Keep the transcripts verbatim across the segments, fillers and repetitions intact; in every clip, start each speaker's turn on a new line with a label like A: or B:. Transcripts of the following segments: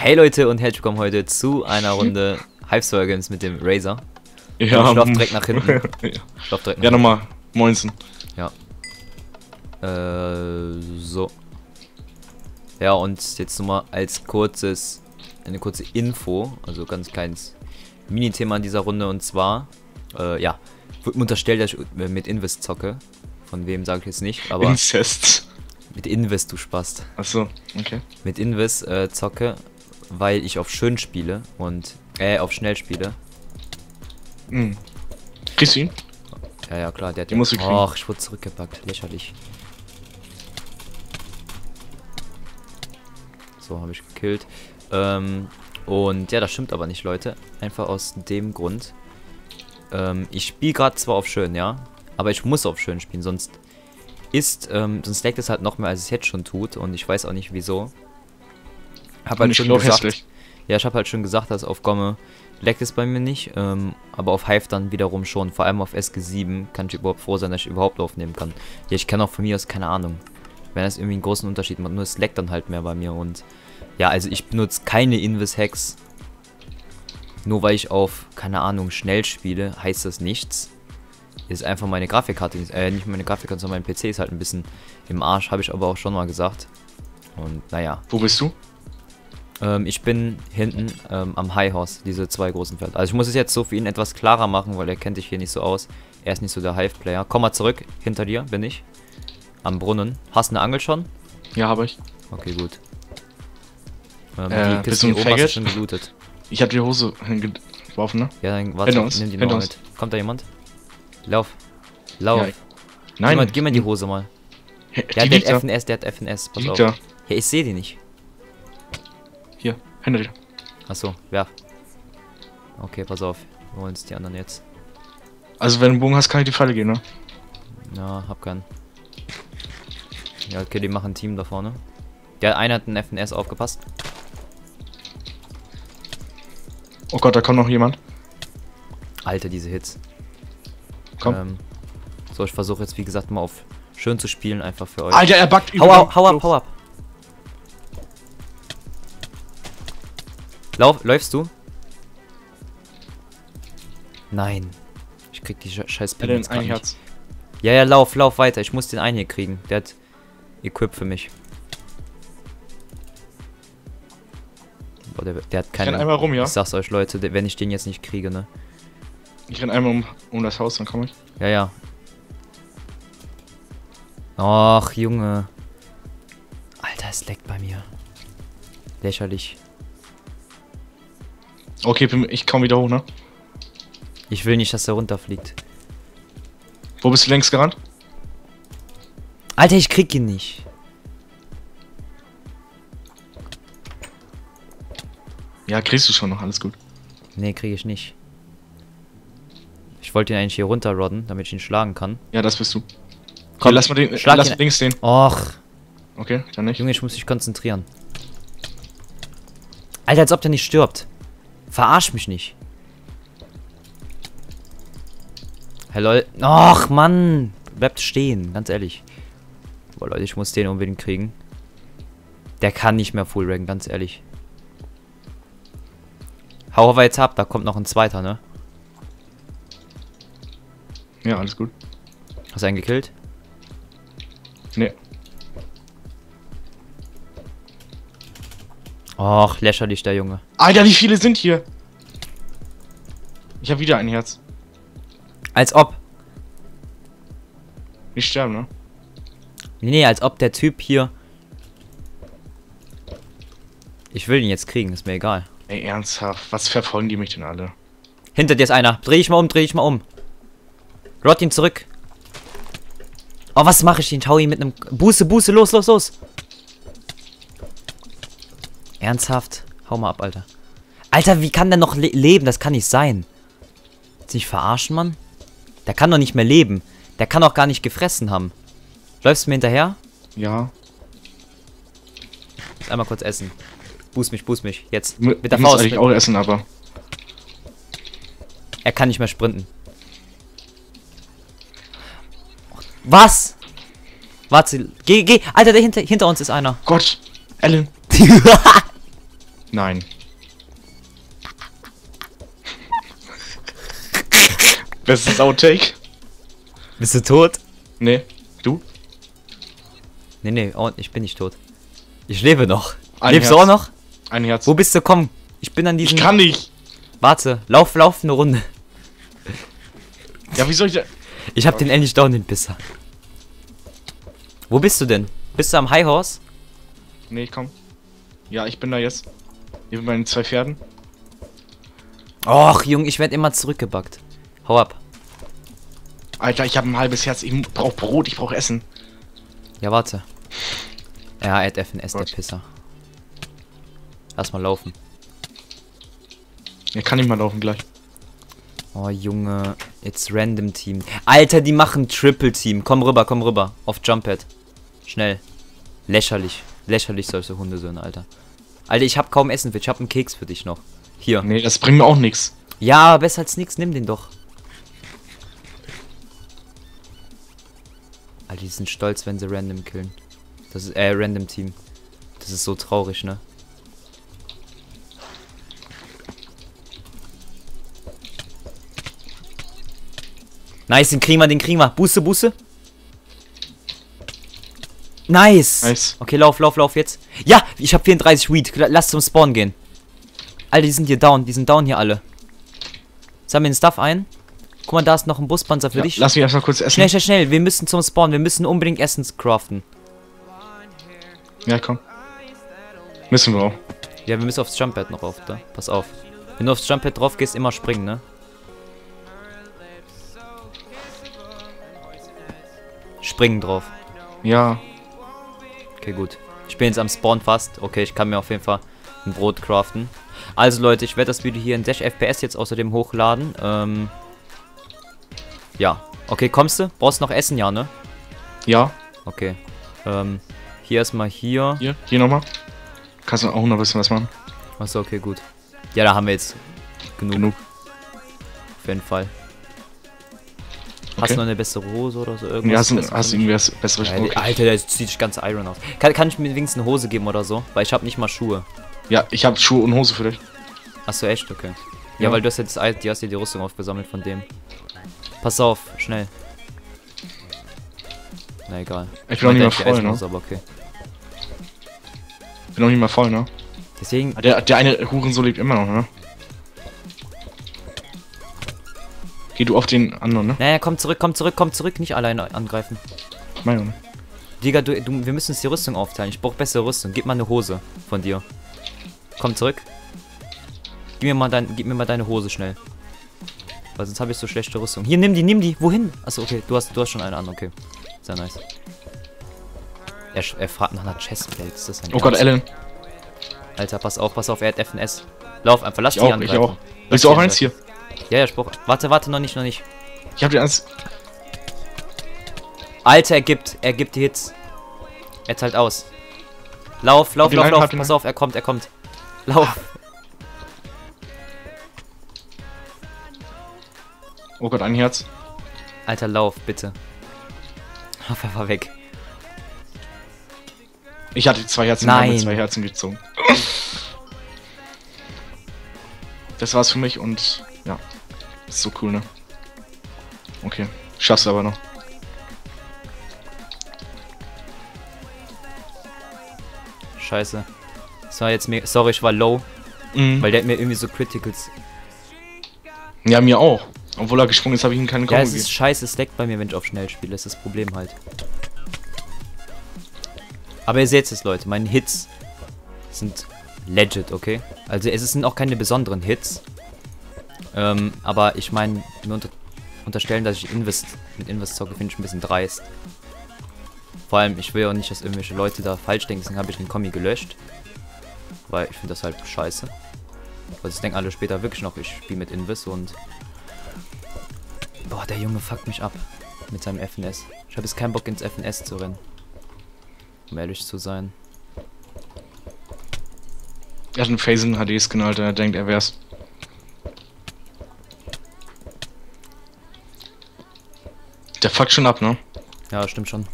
A: Hey Leute und herzlich willkommen heute zu einer Runde Hype Games mit dem Razer.
B: Ja,
A: ich schlaf direkt nach hinten.
B: ja,
A: schlaf direkt nach
B: ja nochmal. Moinsen.
A: Ja. Äh, so. Ja, und jetzt nochmal als kurzes, eine kurze Info, also ganz kleines Mini-Thema in dieser Runde, und zwar, äh, ja, wird mir unterstellt, dass ich mit Invest zocke. Von wem sage ich jetzt nicht, aber...
B: Inzest.
A: Mit Invest, du Spast.
B: Achso, okay.
A: Mit Invest äh, zocke, weil ich auf schön spiele und, äh, auf schnell spiele.
B: Mhm. Kriegst du ihn?
A: Ja, ja, klar, der hat
B: Den musst du kriegen.
A: Och, ich wurde zurückgepackt, lächerlich. So, habe ich gekillt. Ähm, und ja, das stimmt aber nicht, Leute. Einfach aus dem Grund. Ähm, ich spiele gerade zwar auf schön, ja, aber ich muss auf schön spielen, sonst ist, ähm, sonst leckt es halt noch mehr, als es jetzt schon tut, und ich weiß auch nicht wieso. Hab halt schon gesagt, hässlich. Ja, ich habe halt schon gesagt, dass auf Gomme leckt es bei mir nicht, ähm, aber auf Hive dann wiederum schon. Vor allem auf S G sieben kann ich überhaupt froh sein, dass ich überhaupt aufnehmen kann. Ja, ich kann auch von mir aus, keine Ahnung, wenn das irgendwie einen großen Unterschied macht, nur es leckt dann halt mehr bei mir. Und ja, also ich benutze keine Invis-Hacks. Nur weil ich auf, keine Ahnung, schnell spiele, heißt das nichts. Ist einfach meine Grafikkarte, äh, nicht meine Grafikkarte, sondern mein P C ist halt ein bisschen im Arsch, habe ich aber auch schon mal gesagt. Und naja.
B: Wo bist du?
A: Ähm, ich bin hinten ähm, am High House, diese zwei großen Felder. Also ich muss es jetzt so für ihn etwas klarer machen, weil er kennt sich hier nicht so aus. Er ist nicht so der Hive-Player. Komm mal zurück, hinter dir bin ich. Am Brunnen. Hast du eine Angel schon?
B: Ja, habe ich.
A: Okay, gut. Ähm,
B: äh,
A: die Kiste hier oben hast du schon gelootet.
B: Ich habe die Hose hingeworfen, ne?
A: Ja, dann warte,
B: uns,
A: nimm die noch mit. Kommt da jemand? Lauf. Lauf.
B: Ja, nein.
A: Geh mal, geh mal die Hose mal.
B: Die
A: ja, der hat F N S, der hat F N S. Pass auf.
B: Da.
A: Ja, ich sehe die nicht.
B: Hier, Hände wieder.
A: Achso, werf. Okay, pass auf. Wir holen uns die anderen jetzt.
B: Also wenn du einen Bogen hast, kann ich die Falle gehen, ne?
A: Ja, hab keinen. Ja, okay, die machen ein Team da vorne. Der eine hat einen F N S, aufgepasst.
B: Oh Gott, da kommt noch jemand.
A: Alter, diese Hits.
B: Komm.
A: Ähm, so, ich versuche jetzt, wie gesagt, mal auf schön zu spielen, einfach für euch.
B: Alter, er backt
A: Hau, hau, hau ab, hau ab. Lauf, läufst du? Nein. Ich krieg die scheiß
B: Pin jetzt ein Herz.
A: Ja, ja, lauf, lauf weiter. Ich muss den einen hier kriegen. Der hat Equip für mich. Boah, der, der hat keine...
B: Ich renn einmal rum, ja?
A: Ich sag's euch, Leute, der, wenn ich den jetzt nicht kriege, ne?
B: Ich renn einmal um, um das Haus, dann komme ich.
A: Ja, ja. Och, Junge. Alter, es leckt bei mir. Lächerlich.
B: Okay, ich komme wieder hoch, ne?
A: Ich will nicht, dass er runterfliegt.
B: Wo bist du längst gerannt?
A: Alter, ich krieg ihn nicht.
B: Ja, kriegst du schon noch, alles gut.
A: Nee, krieg ich nicht. Ich wollte ihn eigentlich hier runterrodden, damit ich ihn schlagen kann.
B: Ja, das bist du.
A: Komm,
B: okay, lass mal den,
A: schlag
B: lass
A: ihn.
B: links den.
A: Och.
B: Okay, dann nicht.
A: Junge, ich muss mich konzentrieren. Alter, als ob der nicht stirbt. Verarsch mich nicht. Hey, lol. Och, Mann. Bleibt stehen, ganz ehrlich. Boah, Leute, ich muss den unbedingt kriegen. Der kann nicht mehr Full Rank, ganz ehrlich. Hau aber jetzt ab, da kommt noch ein zweiter, ne?
B: Ja, alles gut.
A: Hast du einen gekillt?
B: Nee.
A: Och, lächerlich, der Junge.
B: Alter, wie viele sind hier? Ich habe wieder ein Herz.
A: Als ob.
B: Nicht sterben, ne?
A: Nee, nee, als ob der Typ hier... Ich will ihn jetzt kriegen, ist mir egal.
B: Ey, ernsthaft, was verfolgen die mich denn alle?
A: Hinter dir ist einer. Dreh ich mal um, dreh ich mal um. Rod ihn zurück. Oh, was mache ich? Ich hau ihn mit einem... Buße, Buße, los, los, los. Ernsthaft? Hau mal ab, Alter. Alter, wie kann der noch le leben? Das kann nicht sein. Willst du nicht verarschen, Mann? Der kann doch nicht mehr leben. Der kann auch gar nicht gefressen haben. Läufst du mir hinterher?
B: Ja.
A: Einmal kurz essen. Boost mich, boost mich. Jetzt.
B: M
A: mit der
B: muss
A: Faust.
B: eigentlich auch essen, aber...
A: Er kann nicht mehr sprinten. Was? Warte, geh, geh. Alter, der hinter, hinter uns ist einer.
B: Gott, Alan. Nein. Bestes Outtake?
A: Bist du tot?
B: Nee. Du?
A: Nee, nee, oh, ich bin nicht tot. Ich lebe noch.
B: Ein
A: Lebst
B: Herz.
A: du auch noch?
B: Ein Herz.
A: Wo bist du? Komm. Ich bin an diesem...
B: Ich kann nicht.
A: Warte. Lauf, lauf eine Runde.
B: Ja, wie soll ich da...
A: Ich hab den endlich down, den Pisser. Wo bist du denn? Bist du am High Horse?
B: Nee, komm. Ja, ich bin da jetzt. Hier mit meinen zwei Pferden.
A: Och, Junge, ich werde immer zurückgebackt. Hau ab.
B: Alter, ich habe ein halbes Herz. Ich brauch Brot, ich brauch Essen.
A: Ja, warte. Ja, Add F N S, der
B: Gott.
A: Pisser. Lass mal laufen.
B: Ja, kann ich mal laufen gleich.
A: Oh, Junge. It's random Team. Alter, die machen Triple Team. Komm rüber, komm rüber. Auf Jumppad. Schnell. Lächerlich. Lächerlich solche Hundesöhne, Alter. Alter, ich hab kaum Essen für dich. Ich hab einen Keks für dich noch. Hier.
B: Nee, das bringt mir auch nichts.
A: Ja, besser als nix. Nimm den doch. Alter, die sind stolz, wenn sie random killen. Das ist, äh, random Team. Das ist so traurig, ne? Nice, den kriegen wir, den kriegen wir. Buße, Buße. Nice.
B: Nice.
A: Okay, lauf, lauf, lauf jetzt. Ja, ich habe vierunddreißig Weed. Lass zum Spawn gehen. Alter, die sind hier down. Die sind down hier alle. Sammeln den Stuff ein. Guck mal, da ist noch ein Buspanzer für
B: Ja,
A: dich.
B: lass mich erstmal kurz essen.
A: Schnell, schnell, schnell. Wir müssen zum Spawn. Wir müssen unbedingt Essen craften.
B: Ja, komm. Müssen wir auch.
A: Ja, wir müssen aufs Jumppad noch auf, da. Pass auf. Wenn du aufs Jumppad drauf gehst, immer springen, ne? Springen drauf.
B: Ja.
A: Okay, gut. Ich bin jetzt am Spawn fast. Okay, ich kann mir auf jeden Fall ein Brot craften. Also Leute, ich werde das Video hier in Dash F P S jetzt außerdem hochladen. Ähm, ja. Okay, kommst du? Brauchst du noch Essen, ja, ne?
B: Ja.
A: Okay. Ähm, hier erstmal hier.
B: Hier, hier nochmal. Kannst du auch noch ein bisschen was machen?
A: Achso, okay, gut. Ja, da haben wir jetzt genug.
B: Genug.
A: Auf jeden Fall. Hast
B: Okay.
A: du noch eine bessere Hose oder so?
B: Ja,
A: Irgendwas?
B: hast du,
A: Besseres?
B: hast du irgendwie was besseres?
A: Ja,
B: Okay.
A: Alter, der zieht sich ganz Iron aus. Kann, kann ich mir wenigstens eine Hose geben oder so? Weil ich habe nicht mal Schuhe.
B: Ja, ich habe Schuhe und Hose für dich.
A: Achso, echt? Okay. Ja,
B: Ja.
A: weil du hast jetzt die hast dir die Rüstung aufgesammelt von dem. Pass auf, schnell. Na egal.
B: Ich bin noch nicht mal
A: Meinte
B: voll,
A: eigentlich die
B: ne?
A: Eisenhose, aber okay.
B: Ich bin noch nicht mal voll, ne?
A: Deswegen.
B: Ah, Der, der eine Hurensohn lebt immer noch, ne? Geh du auf den anderen, ne?
A: Naja, komm zurück, komm zurück, komm zurück. Nicht alleine angreifen.
B: Meine, ne?
A: Digga, du, du, wir müssen uns die Rüstung aufteilen. Ich brauche bessere Rüstung. Gib mal eine Hose von dir. Komm zurück. Gib mir mal, dein, gib mir mal deine Hose schnell. Weil sonst habe ich so schlechte Rüstung. Hier, nimm die, nimm die. Wohin? Achso, okay. Du hast, du hast schon eine an. Okay. Sehr nice. Er, sch- er fragt nach einer Chestplate. Ist das ein
B: Oh Gott,
A: Ernst?
B: Ellen.
A: Alter, pass auf, pass auf. Er hat F N S. Lauf einfach. Lass
B: Ich
A: die
B: auch,
A: angreifen.
B: ich auch.
A: Lass
B: Willst du
A: die
B: auch eins
A: angreifen.
B: hier?
A: Ja, ja, Spruch. Warte, warte, noch nicht, noch nicht.
B: Ich hab dir eins.
A: Alter, er gibt, er gibt die Hits. Er teilt aus. Lauf, lauf,
B: den
A: lauf,
B: einen,
A: lauf.
B: hab den
A: Pass auf, er kommt, er kommt. Lauf.
B: Oh Gott, ein Herz.
A: Alter, lauf, bitte. Ach, er war weg.
B: Ich hatte zwei Herzen,
A: Nein.
B: mit zwei Herzen gezogen. Das war's für mich und ja. Ist so cool, ne? Okay. Schaffst du aber noch.
A: Scheiße. Das war jetzt mir. Sorry, ich war low.
B: Mhm.
A: Weil der hat mir irgendwie so Criticals.
B: Ja, mir auch. Obwohl er gesprungen ist, habe ich ihm keine
A: Ja,
B: Kombo
A: es ist
B: gegeben.
A: scheiße, es leckt bei mir, wenn ich auf schnell spiele. Das ist das Problem halt. Aber ihr seht es, Leute. Meine Hits sind legit, okay? Also es sind auch keine besonderen Hits. Ähm, aber ich meine, mir unter unterstellen, dass ich Invest mit Invest zocke, finde ich ein bisschen dreist. Vor allem, ich will ja auch nicht, dass irgendwelche Leute da falsch denken, deswegen habe ich den Kommi gelöscht. Weil ich finde das halt scheiße. Also ich denke alle später wirklich noch, ich spiele mit Invest und... Boah, der Junge fuckt mich ab. Mit seinem F N S. Ich habe jetzt keinen Bock ins F N S zu rennen. Um ehrlich zu sein.
B: Er hat einen Phasen H D-Skin, Alter. Er denkt, er wär's. Der fuckt schon ab, ne?
A: Ja, stimmt schon.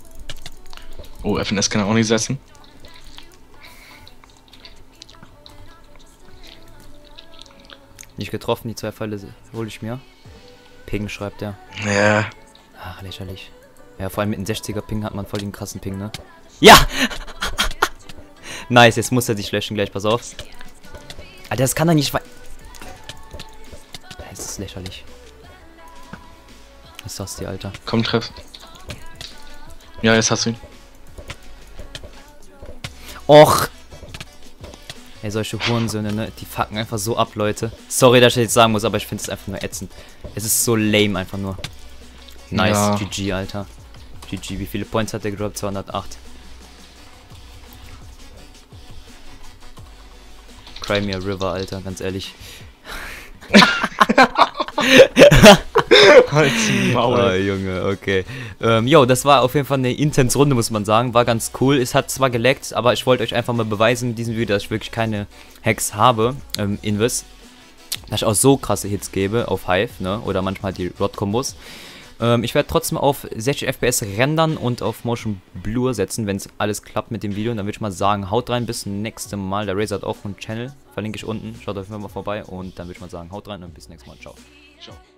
B: Oh, F N S kann er auch nicht setzen.
A: Nicht getroffen, die zwei Pfeile hole ich mir. Ping schreibt er.
B: Ja.
A: Ach, lächerlich. Ja, vor allem mit einem sechziger Ping hat man voll den krassen Ping, ne? Ja! Nice, jetzt muss er sich löschen gleich, pass auf. Alter, das kann er nicht... Das ist lächerlich. Was sagst du, Alter?
B: Komm, treff. Ja, jetzt hast du ihn.
A: Och! Ey, solche Hurensöhne, ne? Die fucken einfach so ab, Leute. Sorry, dass ich jetzt sagen muss, aber ich finde es einfach nur ätzend. Es ist so lame einfach nur. Nice,
B: Ja.
A: G G, Alter. G G, wie viele Points hat der gedroppt? zweihundertacht. Crimea River, Alter, ganz ehrlich.
B: Halt die Maul.
A: Oh, Junge, okay. Ähm, jo, das war auf jeden Fall eine intense Runde, muss man sagen. War ganz cool. Es hat zwar geleckt, aber ich wollte euch einfach mal beweisen in diesem Video, dass ich wirklich keine Hacks habe, ähm, Invis. Dass ich auch so krasse Hits gebe auf Hive, ne? Oder manchmal die Rod-Kombos. Ähm, ich werde trotzdem auf sechzig F P S rendern und auf Motion Blur setzen, wenn es alles klappt mit dem Video. Und dann würde ich mal sagen, haut rein, bis zum nächsten Mal. Der Razer hat auch einen Channel, verlinke ich unten. Schaut auf jeden Fall mal vorbei. Und dann würde ich mal sagen, haut rein und bis zum nächsten Mal. Ciao.
B: Ciao.